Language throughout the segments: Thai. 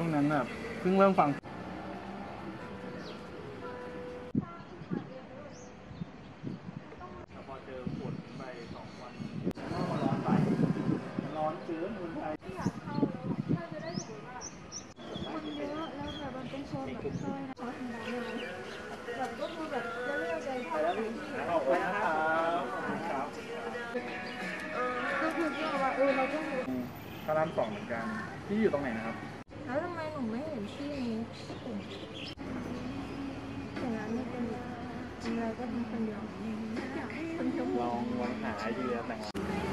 วงนั้นแบบเพิ่งเริ่มฟังพอเจอฝนไป2 วันก็ร้อนไปร้อนเกินคนไทยไม่อยากเข้าแล้วถ้าจะได้สมมติว่าคนเยอะแล้วแบบมันเป็นโซนแบบซอยนะซอยธรรมดาเลยแบบก็คือแบบจะเลือกเลยถ้าที่ขอบคุณนะครับก็คือที่ว่าเราต้องรู้พระราม2เหมือนกันที่อยู่ตรงไหนนะครับแล้วทำไมหนูไม่เห็นชื่อนี้กลุ่มอย่างนั้นไม่เป็นอะไรก็เป็นคนเดียวคนเดียวลองหาไอเดียแต่ง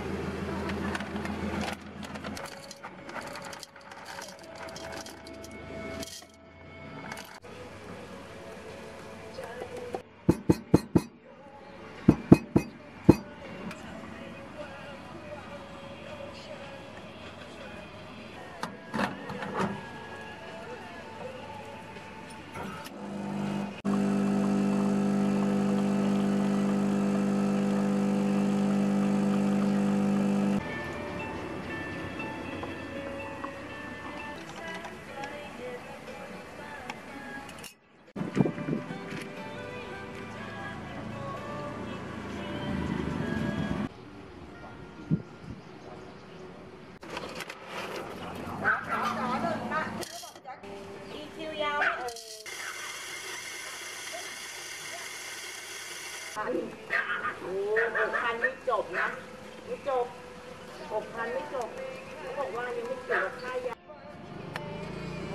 6,000ไม่จบนะไม่จบ6,000ไม่จบเขาบอกว่ายังไม่เกี่ยวกับค่ายาโอ้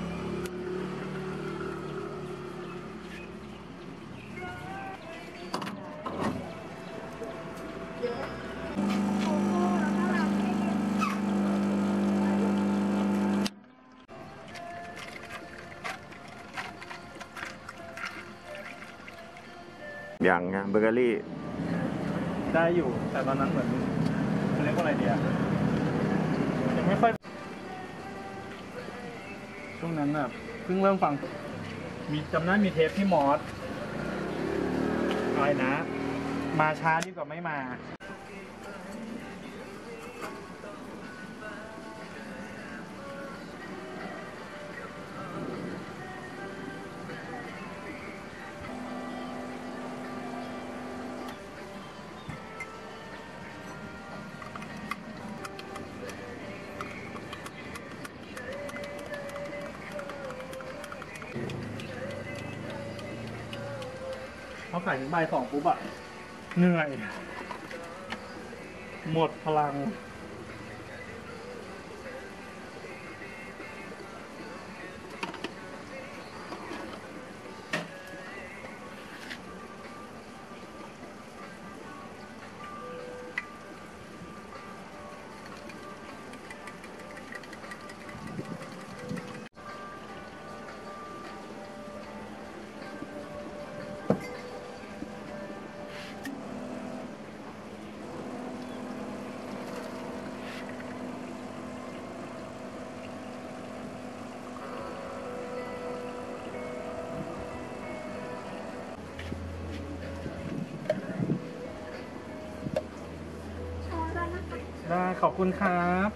อย่างเบเกอรี่ได้อยู่แต่ตอนนั้นเหมือนเรียกว่าอะไรเดียยังไม่ค่อยช่วงนั้นแบบเพิ่งเริ่มฟังมีจำได้มีเทปที่มอสอะไรนะมาช้าดีกว่าไม่มาเขาขายถึงบ่าย 2ปุ๊บอะเหนื่อย หมดพลังได้ขอบคุณครับ